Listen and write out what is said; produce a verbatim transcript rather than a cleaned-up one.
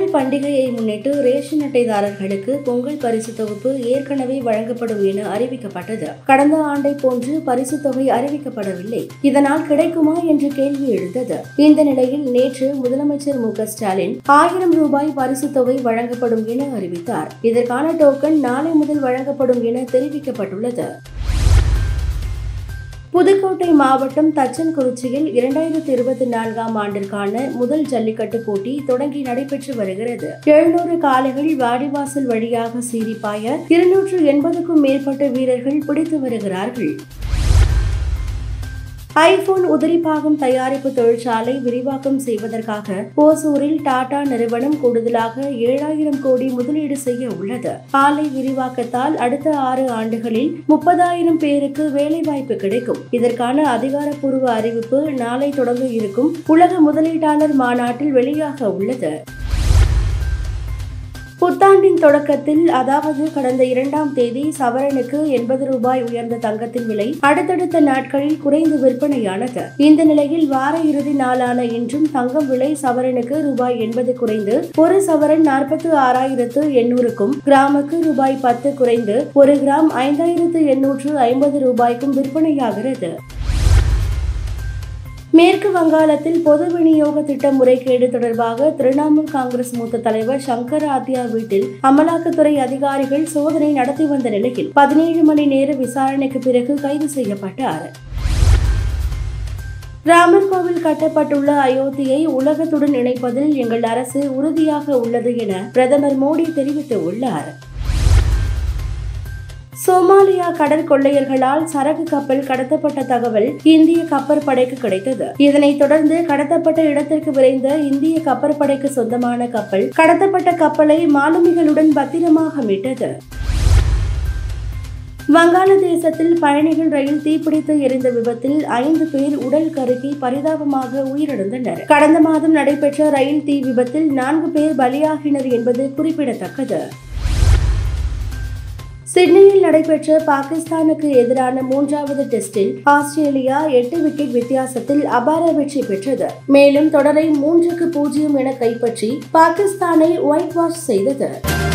பண்டிகையை முன்னிட்டு ரேஷன் அட்டைதாரர்களுக்கு பொங்கல் பரிசு தொகுப்பு ஏற்கனவே வழங்கப்படும் என அறிவிக்கப்பட்டது. கடந்த ஆண்டை போன்று பரிசு தொகை அறிவிக்கப்படவில்லை. இதனால் கிடைக்குமா என்று கேள்வி எழுந்தது. இந்த நிலையில் நேற்று முதலமைச்சர் மு க ஸ்டாலின் ஆயிரம் ரூபாய் பரிசு தொகை வழங்கப்படும் என அறிவித்தார். இதற்கான டோக்கன் நாளை முதல் வழங்கப்படும் என தெரிவிக்கப்பட்டுள்ளது. புதுக்கோட்டை மாவட்டம் தச்சன்குறிச்சியில் இரண்டாயிரத்தி இருபத்தி நான்காம் ஆண்டிற்கான முதல் ஜல்லிக்கட்டு போட்டி தொடங்கி நடைபெற்று வருகிறது. எழுநூறு காளைகள் வாடிவாசல் வழியாக சீறிப்பாய இருநூற்று எண்பதுக்கும் மேற்பட்ட வீரர்கள் பிடித்து வருகிறார்கள். ஐபோன் உதிரிபாகம் தயாரிப்பு தொழிற்சாலை விரிவாக்கம் செய்வதற்காக ஓசூரில் டாடா நிறுவனம் கூடுதலாக ஏழாயிரம் கோடி முதலீடு செய்ய உள்ளது. ஆலை விரிவாக்கத்தால் அடுத்த ஆறு ஆண்டுகளில் முப்பதாயிரம் பேருக்கு வேலைவாய்ப்பு கிடைக்கும். இதற்கான அதிகாரப்பூர்வ அறிவிப்பு நாளை தொடங்க இருக்கும் உலக முதலீட்டாளர் மாநாட்டில் வெளியாக உள்ளது. புத்தாண்டின் தொடக்கத்தில் அதாவது கடந்த இரண்டாம் தேதி சவரனுக்கு எண்பது ரூபாய் உயர்ந்த தங்கத்தின் விலை அடுத்தடுத்த நாட்களில் குறைந்து விற்பனையானது. இந்த நிலையில் வார இறுதி நாளான இன்றும் தங்கம் விலை சவரனுக்கு ரூபாய் எண்பது குறைந்து ஒரு சவரன் நாற்பத்தி ஆறாயிரத்து எண்ணூறுக்கும், கிராமுக்கு ரூபாய் பத்து குறைந்து ஒரு கிராம் ஐந்தாயிரத்து எண்ணூற்று ஐம்பது ரூபாய்க்கும் விற்பனையாகிறது. மேற்கு வங்காளத்தில் பொது விநியோக திட்ட முறைகேடு தொடர்பாக திரிணாமுல் காங்கிரஸ் மூத்த தலைவர் சங்கர் ஆத்யா வீட்டில் அமலாக்கத்துறை அதிகாரிகள் சோதனை நடத்தி வந்த நிலையில் பதினேழு மணி நேர விசாரணைக்கு பிறகு கைது செய்யப்பட்டார். ராமர் கோவில் கட்டப்பட்டுள்ள அயோத்தியை உலகத்துடன் இணைப்பதில் எங்கள் அரசு உறுதியாக உள்ளது என பிரதமர் மோடி தெரிவித்துள்ளார். சோமாலியா கடற்கொள்ளையர்களால் சரக்கு கப்பல் கடத்தப்பட்ட தகவல் இந்திய கப்பற்படைக்கு கிடைத்தது. இதனைத் தொடர்ந்து கடத்தப்பட்ட இடத்திற்கு விரைந்த இந்திய கப்பற்படைக்கு சொந்தமான கப்பல் கடத்தப்பட்ட கப்பலை மாலுமிகளுடன் பத்திரமாக மீட்டது. வங்காளதேசத்தில் பயணிகள் ரயில் தீப்பிடித்து எரிந்த விபத்தில் ஐந்து பேர் உடல் கருகி பரிதாபமாக உயிரிழந்தனர். கடந்த மாதம் நடைபெற்ற ரயில் தீ விபத்தில் நான்கு பேர் பலியாகினர் என்பது குறிப்பிடத்தக்கது. சிட்னியில் நடைபெற்ற பாகிஸ்தானுக்கு எதிரான மூன்றாவது டெஸ்டில் ஆஸ்திரேலியா எட்டு விக்கெட் வித்தியாசத்தில் அபார வெற்றி பெற்றது. மேலும் தொடரை மூன்றுக்கு பூஜ்ஜியம் என கைப்பற்றி பாகிஸ்தானை ஒயிட் வாஷ் செய்தது.